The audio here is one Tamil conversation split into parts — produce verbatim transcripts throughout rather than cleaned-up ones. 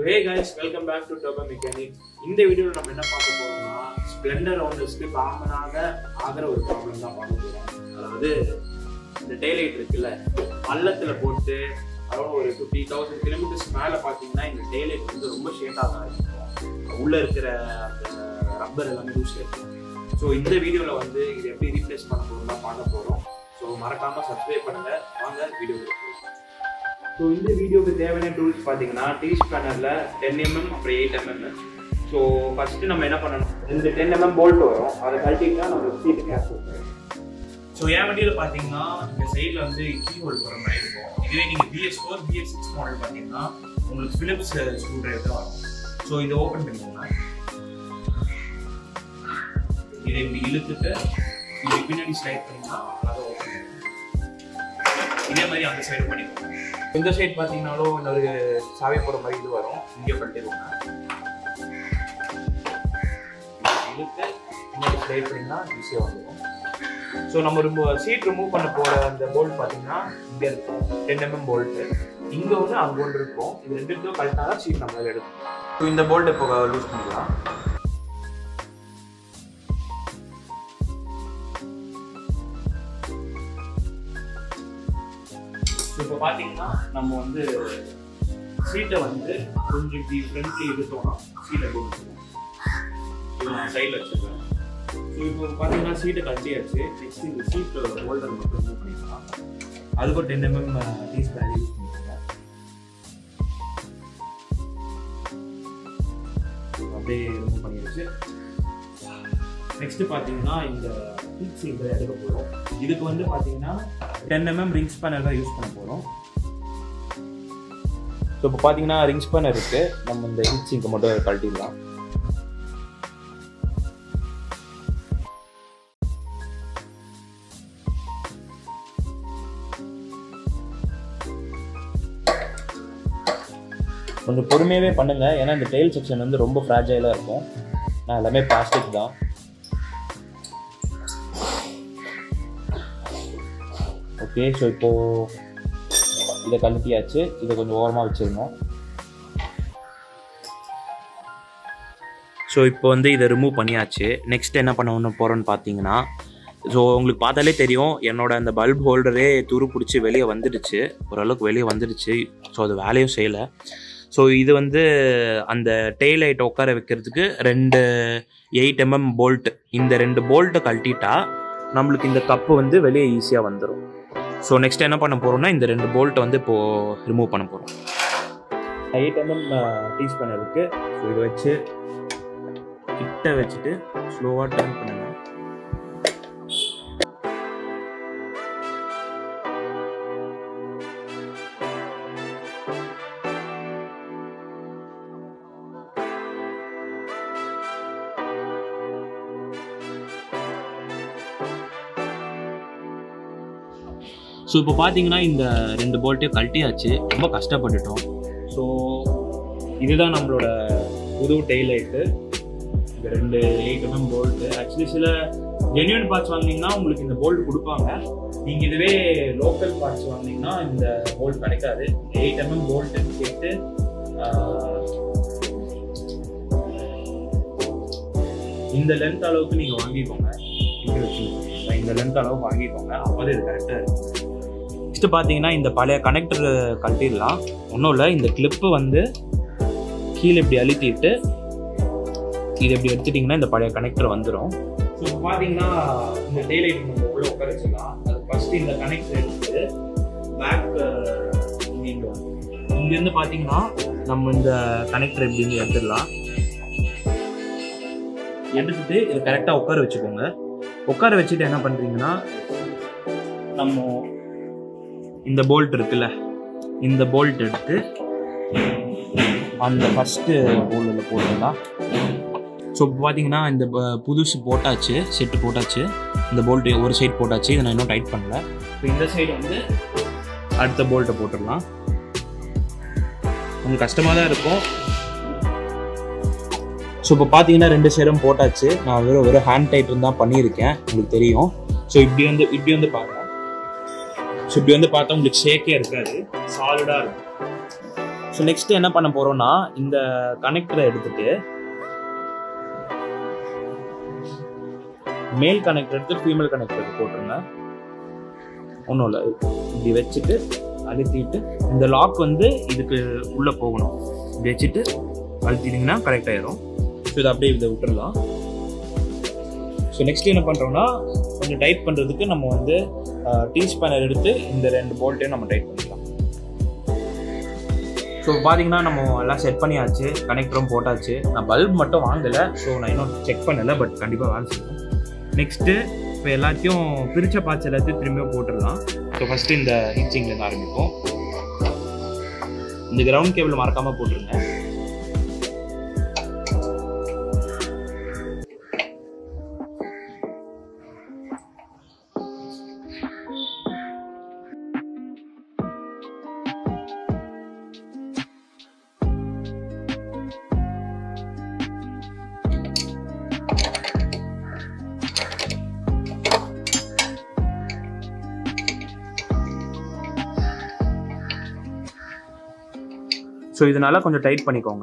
So hey guys, welcome back to Turbo Mechanic. இந்த வீடியோல நம்ம என்ன பார்க்க போறோம்னா ஸ்ப்ளெண்டர் ஓனர்ஸ்க்கு காமனாக ஆகிற ஒரு ப்ராப்ளம் தான் பார்க்க போறோம். அதாவது இந்த டெயில் லைட் இருக்குல்ல, பள்ளத்துல போட்டு அதாவது ஒரு ஃபிஃப்டி தௌசண்ட் கிலோமீட்டர்ஸ் மேலே பார்த்தீங்கன்னா இந்த டெயில் லைட் வந்து ரொம்ப ஷேக் ஆக ஆரம்பிக்கும். உள்ள இருக்கிற அந்த ரப்பர் எல்லாமே லூஸ் இருக்கும். ஸோ இந்த வீடியோவில் வந்து இது எப்படி ரீப்ளேஸ் பண்ண போகிறோம் தான் பார்க்க போகிறோம். ஸோ மறக்காம சப்ஸ்கிரைப் பண்ணுங்க. வாங்க வீடியோ போகலாம். ஸோ இந்த வீடியோக்கு தேவையான டூல்ஸ் பார்த்தீங்கன்னா டி ஸ்பேனரில் டென் எம்எம் அப்புறம் எயிட் எம்எம். ஸோ ஃபஸ்ட்டு நம்ம என்ன பண்ணணும், இந்த டென் எம்எம் போல்ட் வரும், அதை கழட்டிங்கன்னா நம்ம சீட்டு கேஸ் போட்டுருவோம். ஸோ என் வண்டியில் பார்த்தீங்கன்னா இந்த சைடில் வந்து கீ ஹோல்ட் போகிற மாதிரி இருக்கும். இதுவே நீங்கள் BS four BS six model பார்த்தீங்கன்னா உங்களுக்கு ஃபிலிப்ஸ் ஸ்க்ரூ டிரைவர் தான் வரும். ஸோ இதை ஓப்பன் பண்ணிக்கோங்க. இதை இப்படி இழுத்துட்டு இது பின்னாடி ஸ்லைட் பண்ணிங்கன்னா அதை ஓப்பன் பண்ணுங்க. இதே மாதிரி அந்த சைடு பண்ணிக்கோங்க. இந்த சைடு பார்த்தீங்கன்னாலும் இந்த ஒரு சாவி போகிற மாதிரி இது வரும், இங்கே பண்ணிடுவோங்க. இழுத்து பின்னாடி ஸ்லைட் பண்ணிங்கன்னா ஈஸியாக வந்துடும். ஸோ நம்ம ரிமூவ் சீட் ரிமூவ் பண்ண போகிற அந்த போல்ட் பார்த்தீங்கன்னா இங்கே இருக்கும், டென் எம்எம் போல்ட்டு. இங்கே ஒன்று அங்கே ஒன்று இருக்கும். இது ரெண்டுத்தையும் கழட்டினா தான் சீட் நம்மளால் எடுக்கும். ஸோ இந்த போல்ட் இப்போ லூஸ் பண்ணிக்கலாம். இப்போ பார்த்தீங்கன்னா நம்ம வந்து சீட்டை வந்து கொஞ்சம் இப்படி ஃப்ரண்ட்லி எடுத்தோம்னா சீட்டை எப்படி வச்சுருவோம். இது நான் சைடில் வச்சுருக்கேன். ஸோ இப்போ பார்த்தீங்கன்னா சீட்டை கட்டியாச்சு. நெக்ஸ்ட் இந்த சீட்டை ஹோல்டர் மட்டும் ரிமூவ் பண்ணிக்கலாம். அதுக்கு ஒரு ten mm T spanner use பண்ணிக்கோங்க. அப்படியே ரிமூவ் பண்ணிடுச்சு. நெக்ஸ்ட் பார்த்தீங்கன்னா இந்த ஹீட் சீட்டை எடுக்க போகிறோம். இதுக்கு வந்து பார்த்தீங்கன்னா டென் எம்எம் ரிங் ஸ்பேனர் தான் யூஸ் பண்ண போகிறோம். ஸோ இப்போ பார்த்தீங்கன்னா ரிங் ஸ்பேனர் இருக்குது, நம்ம இந்த ஹீட் சிங்கை மட்டும் கழட்டிடலாம். கொஞ்சம் பொறுமையாகவே பண்ணுங்கள், ஏன்னா இந்த டெயில் செக்ஷன் வந்து ரொம்ப ஃப்ராஜைலாக இருக்கும். நான் எல்லாமே பிளாஸ்டிக் தான். ஓகே, ஸோ இப்போது இதை கழட்டியாச்சு. இதை கொஞ்சம் ஓரமாக வச்சுருந்தோம். ஸோ இப்போ வந்து இதை ரிமூவ் பண்ணியாச்சு. நெக்ஸ்ட் என்ன பண்ண போகிறோன்னு பார்த்தீங்கன்னா, ஸோ உங்களுக்கு பார்த்தாலே தெரியும் என்னோட அந்த பல்ப் ஹோல்டரே துரு பிடிச்சி வெளியே வந்துடுச்சு, ஓரளவுக்கு வெளியே வந்துடுச்சு. ஸோ அது வேலையும் செய்யலை. ஸோ இது வந்து அந்த டெயில் லைட் உட்கார வைக்கிறதுக்கு ரெண்டு எயிட் எம்எம் போல்ட்டு, இந்த ரெண்டு போல்ட்டை கழட்டிட்டா நம்மளுக்கு இந்த கப்பு வந்து வெளியே ஈஸியாக வந்துடும். ஸோ நெக்ஸ்ட் என்ன பண்ண போகிறோம்னா இந்த ரெண்டு போல்ட்டை வந்து இப்போது ரிமூவ் பண்ண போகிறோம். எயிட் எம்எம் டீ ஸ்பேனர் இருக்குது. ஸோ இதை வச்சு கிட்ட வச்சுட்டு ஸ்லோவாக டர்ன் பண்ணுங்க. ஸோ இப்போ பார்த்தீங்கன்னா இந்த ரெண்டு போல்ட்டையும் கழட்டியாச்சு. ரொம்ப கஷ்டப்பட்டுட்டோம். ஸோ இதுதான் நம்மளோட புது டெயில் லைட்டு. இந்த ரெண்டு எயிட் எம்எம் போல்ட்டு. ஆக்சுவலி சில ஜென்யூன் பார்ட்ஸ் வாங்கினீங்கன்னா உங்களுக்கு இந்த போல்ட் கொடுப்பாங்க. நீங்கள் இதுவே லோக்கல் பார்ட்ஸ் வாங்கினீங்கன்னா இந்த போல்ட் கிடைக்காது. எயிட் எம்எம் போல்ட்டுன்னு கேட்டு இந்த லென்த் அளவுக்கு நீங்கள் வாங்கிக்கோங்க. இங்கே வச்சுக்கோங்க, இந்த லென்த் அளவுக்கு வாங்கிக்கோங்க, அப்போதான் இது கரெக்டாக இருக்கும். நெக்ஸ்ட்டு பார்த்தீங்கன்னா இந்த பழைய கனெக்டர் கழட்டிடலாம். ஒன்றும் இல்லை, இந்த கிளிப்பு வந்து கீழே இப்படி அழுத்திட்டு இது எப்படி எடுத்துட்டிங்கன்னா இந்த பழைய கனெக்டர் வந்துடும். ஸோ இப்போ பார்த்தீங்கன்னா இந்த டெயில் லைட் நம்ம உள்ளே உட்கார வச்சுக்கலாம். அது ஃபஸ்ட்டு இந்த கனெக்டர் எடுத்து பேக் இங்கே இங்கேருந்து பார்த்தீங்கன்னா நம்ம இந்த கனெக்டர் எப்படின்னு எடுத்துடலாம். எடுத்துட்டு இதை கரெக்டாக உட்கார வச்சுக்கோங்க. உட்கார வச்சுட்டு என்ன பண்ணுறீங்கன்னா, நம்ம இந்த போல்ட் இருக்குல்ல, இந்த போல்ட் எடுத்து அந்த ஃபஸ்ட்டு போல்டில் போட்டுடலாம். ஸோ இப்போ பார்த்தீங்கன்னா இந்த புதுசு போட்டாச்சு, செட்டு போட்டாச்சு. இந்த போல்ட்டு ஒரு சைடு போட்டாச்சு, இதை நான் இன்னும் டைட் பண்ணல. இப்போ இந்த சைடு வந்து அடுத்த போல்ட்டை போட்டுடலாம். கொஞ்சம் கஷ்டமாக தான் இருக்கும். ஸோ இப்போ பார்த்தீங்கன்னா ரெண்டு சைடும் போட்டாச்சு. நான் வெறும் வெறும் ஹேண்ட் டைட்டன் தான் பண்ணியிருக்கேன், உங்களுக்கு தெரியும். ஸோ இப்படி வந்து இப்படி வந்து பாருங்கள். ஸோ இப்படி வந்து பார்த்தா உங்களுக்கு ஷேக்கே இருக்காது, சாலிடாக இருக்கும். ஸோ நெக்ஸ்ட் என்ன பண்ண போறோம்னா இந்த கனெக்டரை எடுத்துட்டு மேல் கனெக்டர் எடுத்து ஃபீமேல் கனெக்டர் போட்டுருங்க. ஒன்றும் இல்லை, இப்படி வச்சுட்டு அழுத்திட்டு இந்த லாக் வந்து இதுக்கு உள்ளே போகணும். இப்படி வச்சுட்டு அழுத்திட்டிங்கன்னா கரெக்ட் ஆயிரும். ஸோ இதை அப்படியே இதை விட்டுடலாம். ஸோ நெக்ஸ்ட் என்ன பண்ணுறோம்னா கொஞ்சம் டைட் பண்ணுறதுக்கு நம்ம வந்து டீ ஸ்பேனர் எடுத்து இந்த ரெண்டு போல்ட்டையும் நம்ம டைட் பண்ணிக்கலாம். ஸோ பார்த்தீங்கன்னா நம்ம எல்லாம் செட் பண்ணியாச்சு, கனெக்டரும் போட்டாச்சு. நான் பல்ப் மட்டும் வாங்கலை, ஸோ நான் இன்னும் செக் பண்ணலை, பட் கண்டிப்பாக வேலை செய்யும். நெக்ஸ்ட்டு இப்போ எல்லாத்தையும் பிரித்த பார்ட்ஸ் எல்லாத்தையும் திரும்பியும் போட்டுடலாம். ஸோ ஃபஸ்ட்டு இந்த ஹீச்சிங்லேருந்து ஆரம்பிப்போம். இந்த கிரவுண்ட் கேபிள் மறக்காமல் போட்டுருங்க. ஸோ இதனால கொஞ்சம் டைட் பண்ணிக்கோங்க.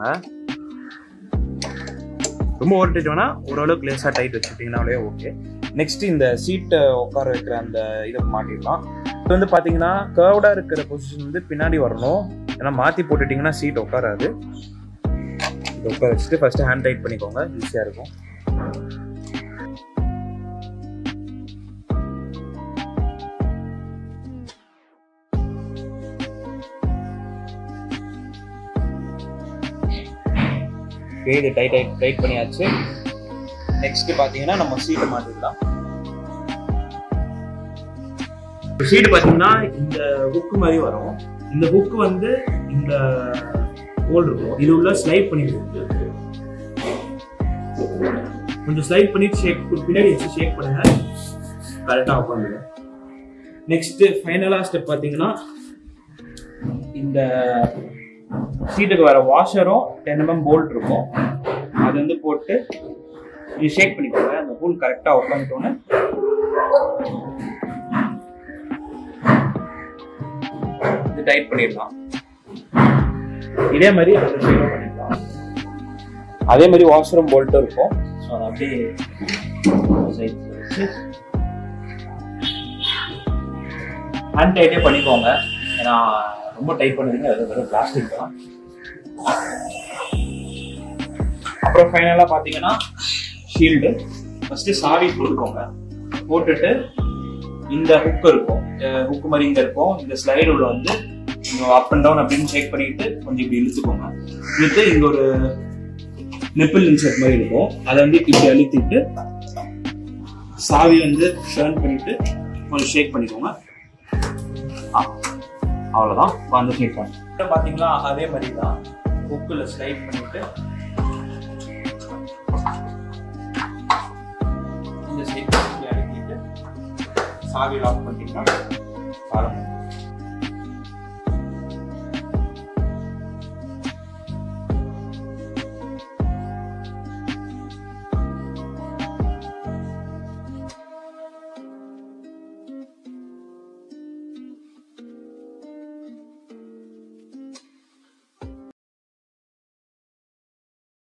ரொம்ப ஓவர் டைட் வேணா, ஓரளவுக்கு லேசாக டைட் வச்சுக்கிட்டிங்கனாலே ஓகே. நெக்ஸ்ட் இந்த சீட்டை உட்கார வைக்கிற அந்த இதை மாட்டிடலாம். இது வந்து பார்த்தீங்கன்னா கர்வ்டாக இருக்கிற பொசிஷன் வந்து பின்னாடி வரணும், ஏன்னா மாற்றி போட்டுட்டிங்கன்னா சீட் உட்காராது. இதை உட்கார வச்சுட்டு ஃபஸ்ட்டு ஹேண்ட் டைட் பண்ணிக்கோங்க, ஈஸியாக இருக்கும். இது டைட் டைட் டைட் பண்ணியாச்சு. நெக்ஸ்ட் பார்த்தீங்கன்னா நம்ம சீட்டை மாட்டிடலாம். சீட்டு பார்த்தீங்கன்னா இந்த ஹுக்கு மாதிரி வரும். இந்த ஹுக்கு வந்து இந்த ஹோல் இருக்கும், இது உள்ள ஸ்லைட் பண்ணிட்டு கொஞ்சம் ஸ்லைட் பண்ணி ஷேக் பின்னாடி வச்சு ஷேக் பண்ணுங்க, கரெக்டாக உட்காந்துங்க. நெக்ஸ்ட் ஃபைனலாக ஸ்டெப் பார்த்தீங்கன்னா இந்த சீட்டுக்கு வர வாஷரும் டென் எம்எம் போல்ட் இருக்கும், அது வந்து போட்டு இது ஷேக் பண்ணிக்கோங்க. அந்த போல் கரெக்டாக உட்காந்துட்டோன்னு இது டைட் பண்ணிடலாம். இதே மாதிரி அந்த சைடும் பண்ணிடலாம். அதே மாதிரி வாஷரும் போல்ட்டும் இருக்கும். ஸோ அதை அப்படியே ஹேண்ட் டைட்டே பண்ணிக்கோங்க, ஏன்னா ரொம்ப டைட் பண்ணுவீங்க, அது வெறும் பிளாஸ்டிக் தான். அப்புறம் ஃபைனலாக பார்த்தீங்கன்னா ஷீல்டு ஃபஸ்ட்டு சாவி போட்டுக்கோங்க. போட்டுட்டு இந்த ஹுக் இருக்கும், ஹுக்கு மாதிரி இங்கே இருக்கும், இந்த ஸ்லைடு உள்ள வந்து அப் அண்ட் டவுன் அப்படின்னு செக் பண்ணிட்டு கொஞ்சம் இப்படி இழுத்துக்கோங்க. இழுத்து இங்கே ஒரு நிப்பிள் இன்சர்ட் மாதிரி இருக்கும், அதை வந்து இப்படி அழுத்திட்டு சாவி வந்து டர்ன் பண்ணிட்டு கொஞ்சம் ஷேக் பண்ணிக்கோங்க. ஆ அவ்வளோதான், வந்து ஷேக் பண்ணி பார்த்தீங்களா. அதே மாதிரி தான் ஹுக்கில் ஸ்லைட் பண்ணிட்டு இந்த சைட் அழுத்திட்டு சாவி லாக் பண்ணிட்டீங்கன்னா